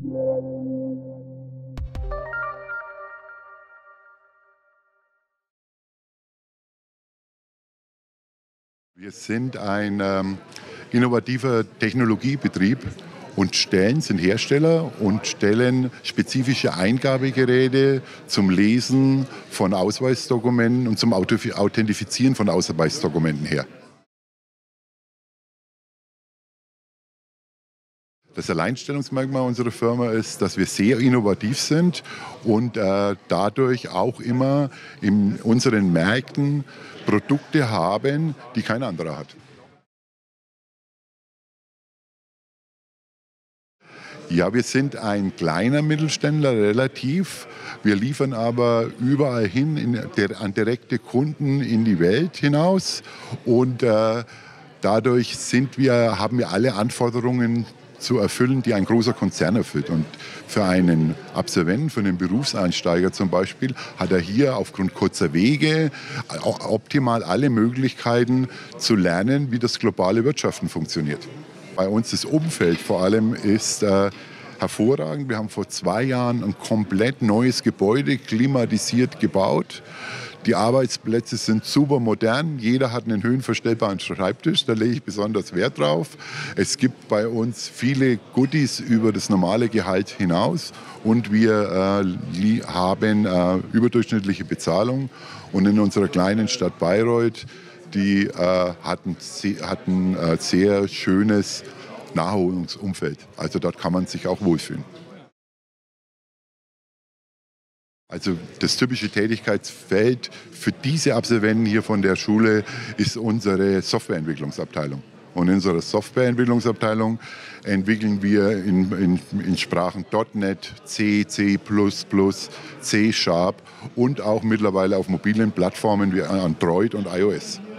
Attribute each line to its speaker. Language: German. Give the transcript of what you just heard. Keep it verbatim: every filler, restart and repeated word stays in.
Speaker 1: Wir sind ein ähm, innovativer Technologiebetrieb und stellen, sind Hersteller und stellen spezifische Eingabegeräte zum Lesen von Ausweisdokumenten und zum Authentifizieren von Ausweisdokumenten her. Das Alleinstellungsmerkmal unserer Firma ist, dass wir sehr innovativ sind und äh, dadurch auch immer in unseren Märkten Produkte haben, die kein anderer hat. Ja, wir sind ein kleiner Mittelständler, relativ. Wir liefern aber überall hin in der, an direkte Kunden in die Welt hinaus und äh, dadurch sind wir, haben wir alle Anforderungen zu erfüllen, die ein großer Konzern erfüllt. Und für einen Absolventen, für einen Berufseinsteiger zum Beispiel, hat er hier aufgrund kurzer Wege optimal alle Möglichkeiten zu lernen, wie das globale Wirtschaften funktioniert. Bei uns das Umfeld vor allem ist äh, hervorragend. Wir haben vor zwei Jahren ein komplett neues Gebäude klimatisiert gebaut. Die Arbeitsplätze sind super modern. Jeder hat einen höhenverstellbaren Schreibtisch. Da lege ich besonders Wert drauf. Es gibt bei uns viele Goodies über das normale Gehalt hinaus. Und wir äh, haben äh, überdurchschnittliche Bezahlung. Und in unserer kleinen Stadt Bayreuth, die äh, hat ein, hat ein äh, sehr schönes Naherholungsumfeld. Also dort kann man sich auch wohlfühlen. Also das typische Tätigkeitsfeld für diese Absolventen hier von der Schule ist unsere Softwareentwicklungsabteilung. Und in unserer Softwareentwicklungsabteilung entwickeln wir in, in, in Sprachen .NET, C, C plus plus, C Sharp und auch mittlerweile auf mobilen Plattformen wie Android und iOS.